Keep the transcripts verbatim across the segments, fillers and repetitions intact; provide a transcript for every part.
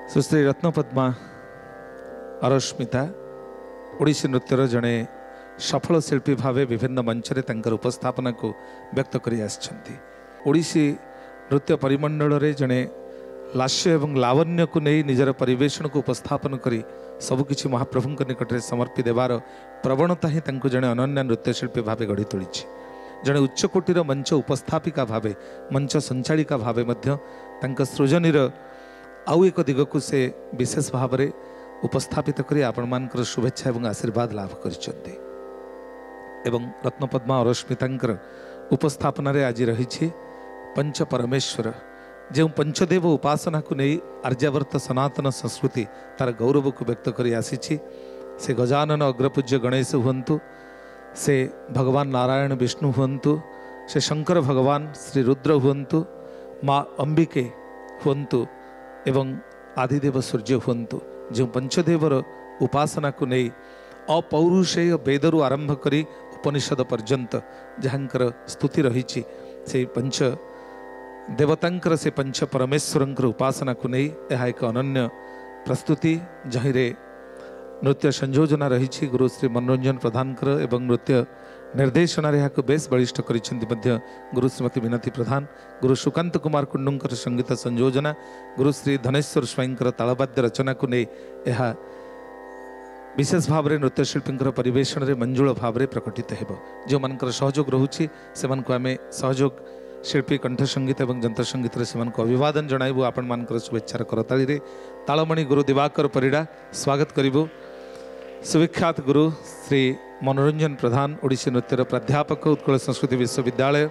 सुश्री रत्नपद्मा अरश्मिता ओडिसी नृत्यर जड़े सफल शिल्पी भाव विभिन्न मंच रे तंकर उपस्थापना को व्यक्त करी आछंती। ओडिसी नृत्य परिमंडल रे जड़े लास्य एवं लावण्य को नहीं निजर परिवेशन को उपस्थापन करी सबकिछि महाप्रभु निकट में समर्पी देवार प्रवणता ही तांको जड़े अनन्य नृत्यशिल्पी भाव गढ़ी तोली। जड़े उच्चकोटीर मंच उपस्थापिका भाव मंच संचालिका भाव सृजनीर आउ एक दिग को से विशेष भाव में उपस्थापित करी आपण मानकर शुभेच्छा एवं आशीर्वाद लाभ करिसेंती। एवं रत्नपद्मा अरश्मितांकर उपस्थापना रे आज रही पंच परमेश्वर जो पंचदेव उपासना को नहीं आर्यावर्त सनातन संस्कृति तार गौरव को व्यक्त करी आसी। से गजानन अग्रपूज्य गणेश हुंतु, से भगवान नारायण विष्णु हुंतु, से शंकर भगवान श्री रुद्र हुंतु, माँ अंबिके हुंतु एवं आदिदेव सूर्य हुंतु, जो पंचदेवर उपासना को नहीं अपौरुषेय वेदरु आरंभ करी उपनिषद पर्यंत जहाँकर स्तुति रही से पंच देवतांकर से पंच परमेश्वरंकर उपासना को नहीं यह एक अनन्य प्रस्तुति जहीं रे नृत्य संयोजना रही गुरु श्री मनोरंजन प्रधानकर एवं नृत्य निर्देशना को बेस बलिष्ठ करिसेंती गुरु श्रीमती विनती प्रधान, गुरु सुकांत कुमार कुंडुंकर संगीत संयोजना, गुरु श्री धनेश्वर स्वाईंकर तालवाद्य रचना को नहीं यह विशेष भाव में नृत्यशिल्पी परिवेशन में मंजुल भाव में प्रकटित हो। जो मानकर सहयोग रोचे से आम सहयोग शिल्पी कंठ संगीत एवं जंत्र संगीत से अभिवादन जनाइबू। आपण मानकर शुभेच्छार करताली रे तालमणि गुरु दिवाकर परिड़ा स्वागत करिबू। सुविख्यात गुरु श्री मनोरंजन प्रधान ओडिसी नृत्यर प्राध्यापक उत्कल संस्कृति विश्वविद्यालय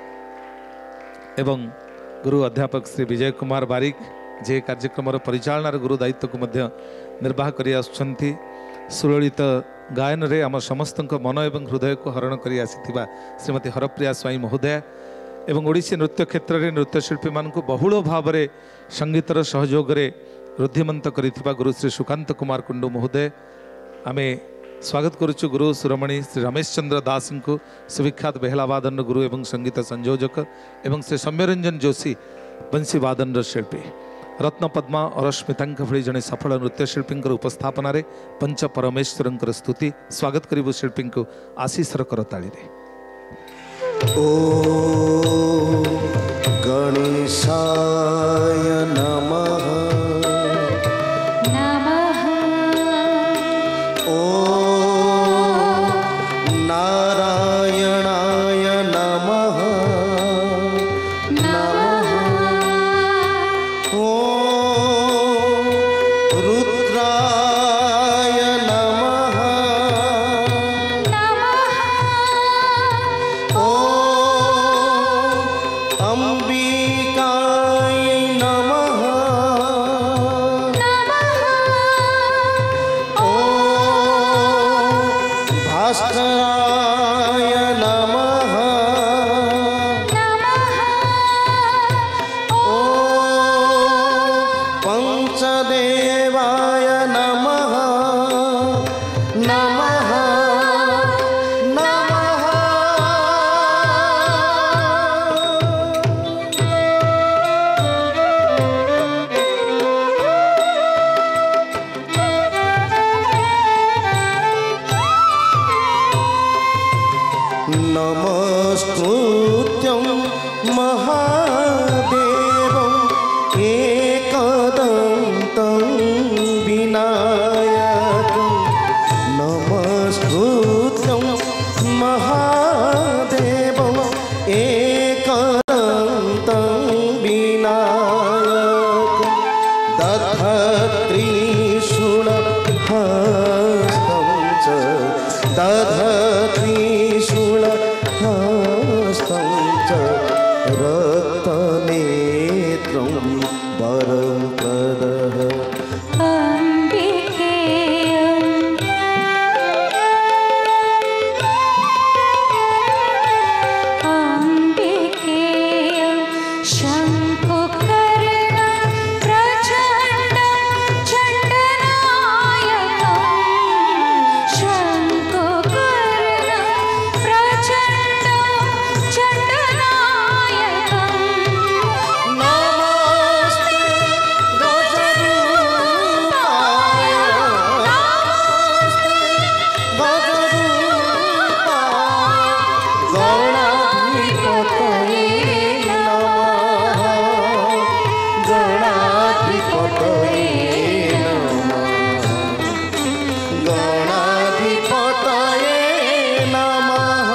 एवं गुरु अध्यापक श्री विजय कुमार बारिक जे कार्यक्रम परिचालनार गुरु दायित्व को मध्य निर्वाह करि आसुछंती। सुललित गायन रे आम समस्त मन एवं हृदय को हरण करि आसिथिबा श्रीमती हरप्रिया स्वाई महोदय एवं ओडिसी नृत्य क्षेत्र में नृत्यशिल्पी मान बहुल भाव में संगीतर सहयोग वृद्धिमंत करिथिबा गुरु श्री सुकांत कुमार कुंडू महोदय आमे स्वागत करुचु। गुरु सुरमणि श्री रमेश चंद्र दास को सुविख्यात बेहलावादन गुरु एवं संगीत संयोजक एवं श्री सौम्यरंजन जोशी बंशी वादन शिल्पी, रत्नपद्मा अरश्मिता भली जड़े सफल नृत्यशिल्पी उपस्थापन पंच परमेश्वर स्तुति स्वागत करिबु शिल्पी को आशीषर करताली रे। ओ गणेशाय नमः नमः। ओ नारायणाय नमः नमः। ओ रुद्राय नमः नमः। ओ अंबिकाय नमः नमः। ओ भास्कराय नमः नमः। ओ पंचदेवाय नमः नमः नमः। नमस्कृत्यं महादेवं एकदन्तं विनायकं नमस्कृत्यं महादेवं एकदन्तं विनायकं दधत्रिशूलहस्तं च दधत्रिशूलहस्तं च रक्तनेत्रं वरं प्रदः अंबिकेयं अंबिकेयं शंकुकर्णं प्रचण्डं चण्डनायकं शंकुकर्णं प्रचण्डं चण्डनायकं नमस्ते गजानन गणाधिपतये नमः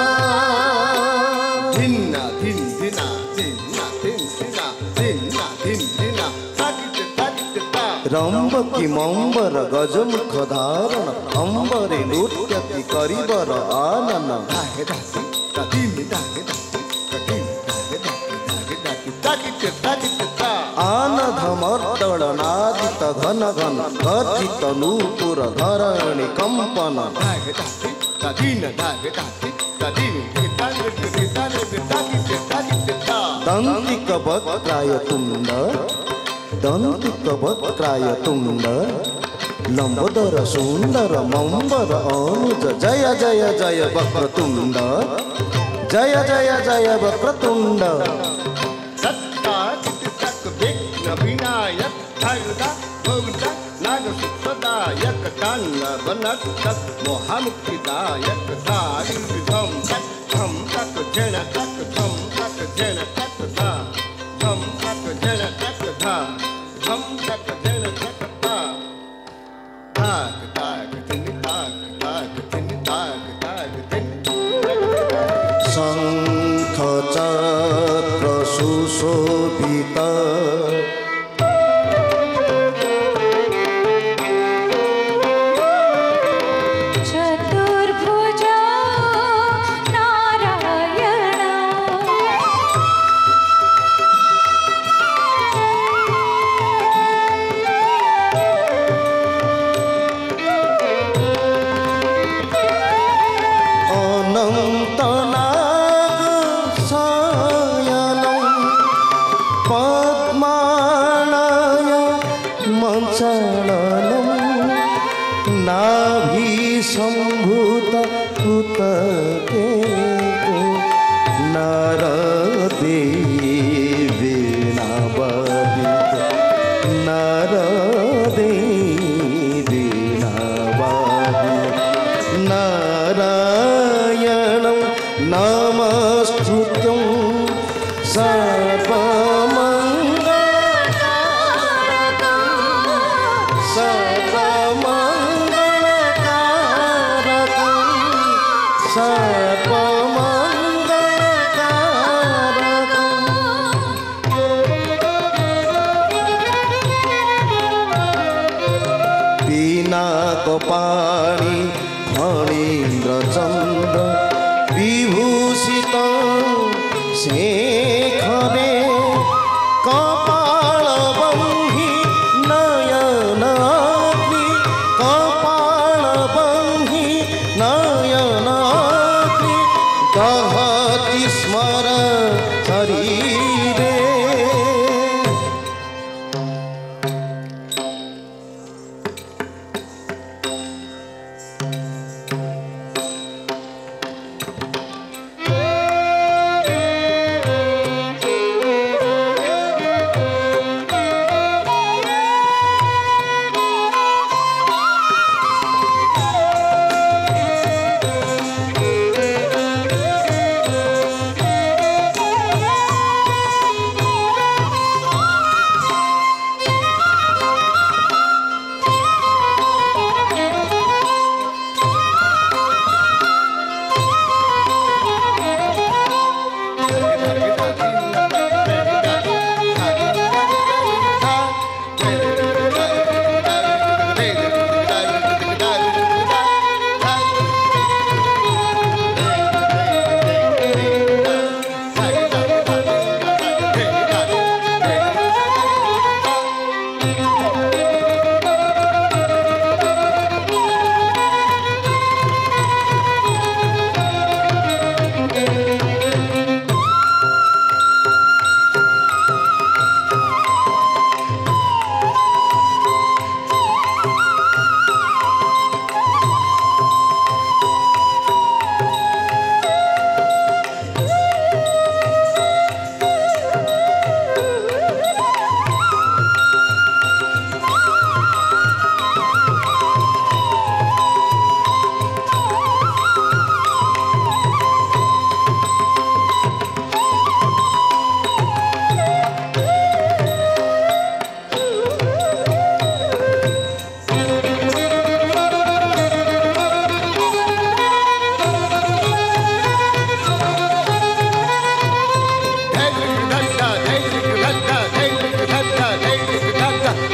धिन्ना धिन धिना धिन्ना धिन धिना धिन्ना धिन धिना ताकित ताकित ता रंबकी मंबर गजमुख धारण अंबरे नृत्यति करिबर आनन दागे दागे तादिन दागे दागे तादिन दागे दागे दागे दागे ताकित ताकित ता आनधमर्दल नादित घन घन गर्जित नूपुर धरणि कंपन दागे दागे तादिन दागे दागे तादिन दागे दागे ताकित ताकित ता दंतिक वक्राय तुंड दंतिक वक्राय तुंड लंबोदर सुंदर मंबर अनुज जय जय जय वक्रतुंड जय जय जय वक्रतुंड सत्ता चित्तक विघ्न विनायक भगदा भगदा नाग सुखदायक तांडव नर्तक मोहमुक्तिदायक धारी धम तक धम तक जन तक धम तक जन तक धा धम तक जन तक धा धम तक जन तक धा ताक ताक तिन ताक ताक तिन ताक ताक तिन शंख चक्र सुशोभित चतुर्भुजा नारायण अनंत नाग शयनं पद्मालय मंचलनं नाभि संभूत पुतके नारदे वीणावादित नारदे वीणावादित नारायणं नमस्तुत्यं सर्वमङ्गलकारकं सर्वमङ्गलकारकं सर्वमङ्गलकारकं पिनाकपाणि फणीन्द्रचन्द्र विभूषित शेखरे कपालबन्धि नयनाग्नि कपालबन्धि नयनाग्नि दहति स्मर शरीरे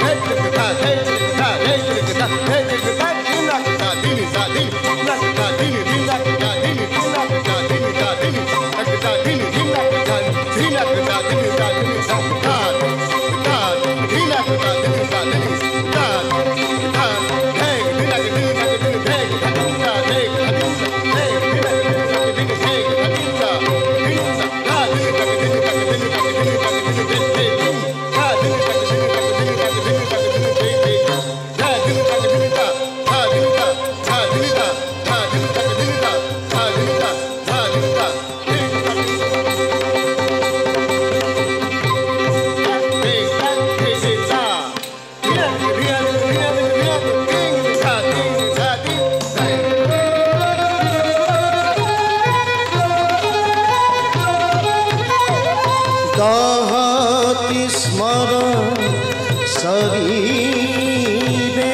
दहति स्मरण शरीरे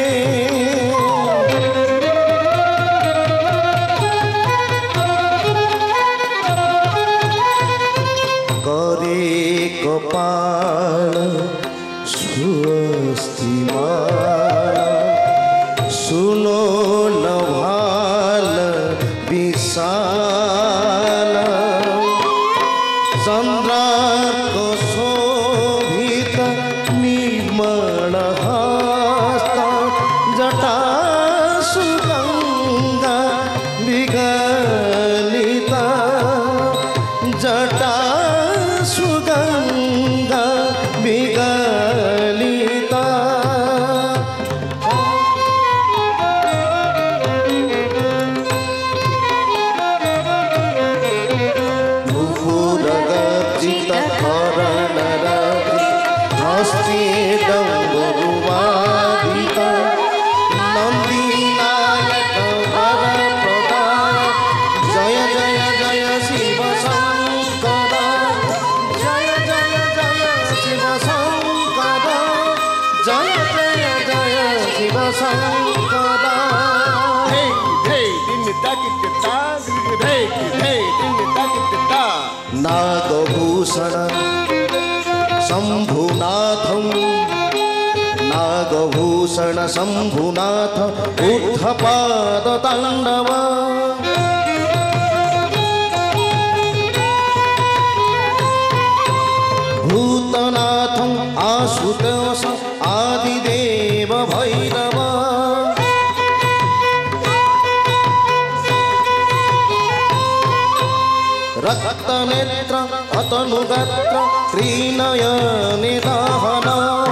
करे कपाल सुस्तिमान सुनो नभाल विशाल चंद्रार्क शोभित निर्मल हस्त जटा सुगंगा विगलिता जटा सुगंगा विगलिता नंदीनायक वर प्रदाय जय जय जय शिव शंकर जय जय जय शिव शंकर जय जय जय शिव शंकर नागभूषण शंभुनाथं नागभूषण शंभुनाथ ऊर्ध्वपाद तांडव भूतनाथं आशुतोष आदिदेव भैरव रक्तनेत्र अतनुगात्र त्रिनयनिदाहन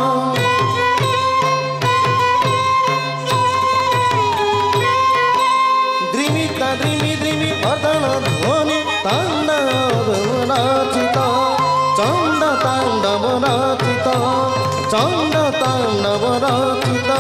द्रिमित द्रिमि द्रिमि वर्धन ध्वनि तांडव नाचित चंड तांडव नाचित चंड तांडव नाचित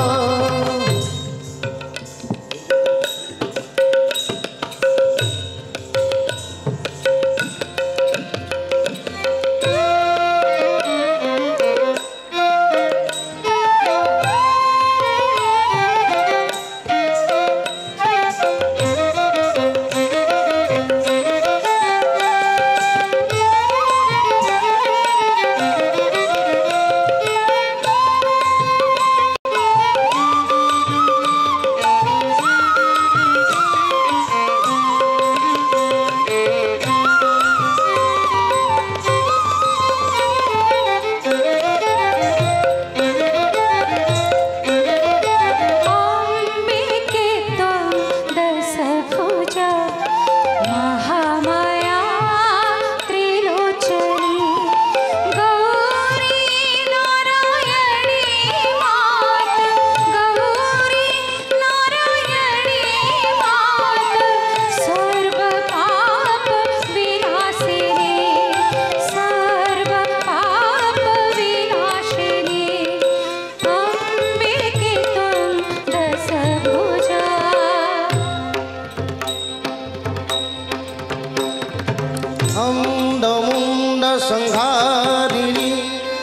संहारिणी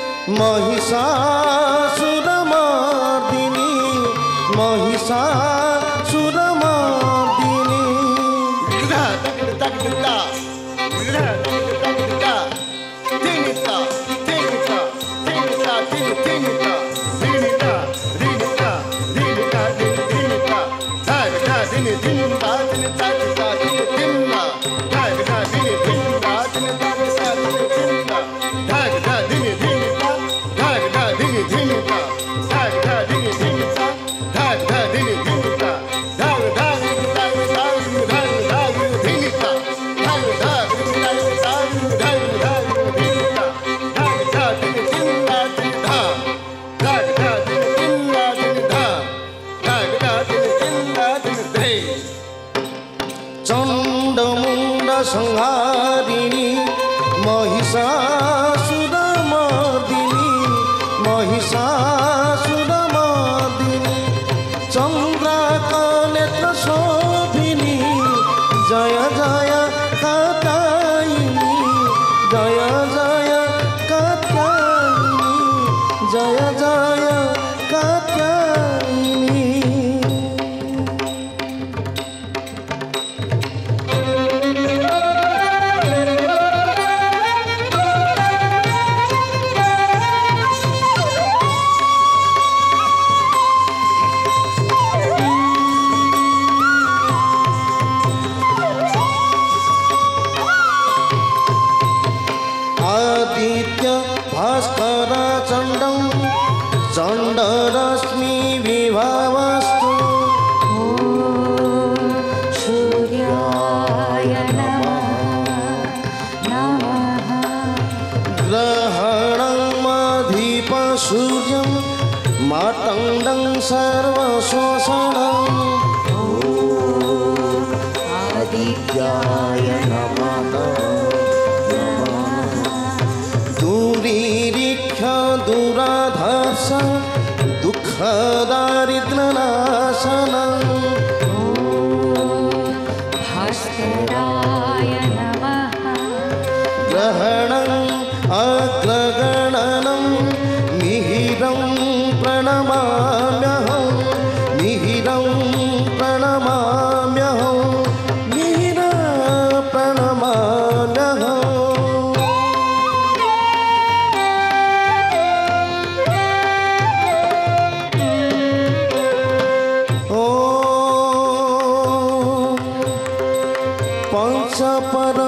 Mahishasuramardini Mahishasuramardini Tinita, tinita, tinita, tinita, tinita, tinita. धिनि धिनि ता धा धा धिनि धिनि ता धा धा धिनि ता धा धा धिनि ता धा धा धिनि ता धा धा धिनि ता धा धा धिनि धिनि ता धा धा धा धिनि धिनि ता धा धा धा धिनि धिनि ता धे चण्डमुण्ड संहारिणी महिषासुरमर्दिनी महिषासुरमर्दिनी चन्द्राकनेत्र शोभिनी जय जय कात्यायिनी जय जय कात्यायिनी जय जय कात्यायिनी आदित्य भास्कर चण्डं चण्डरश्मि विभावस्तु सूर्याय नमः नमः ग्रहणमधिप सूर्यं मातण्डं सर्वशोषणम् आदित्याय नमः दूरीरीक्ष दुराधर्ष दुःखदारिद्र्यनाशनम् भास्कराय नमः ग्रहणम् अग्रगणनं मिहिरं प्रणमाम्यहं मिहिरं प्रणमाम्यहं मिहिरं प्रणमाम्यहम् पंच पर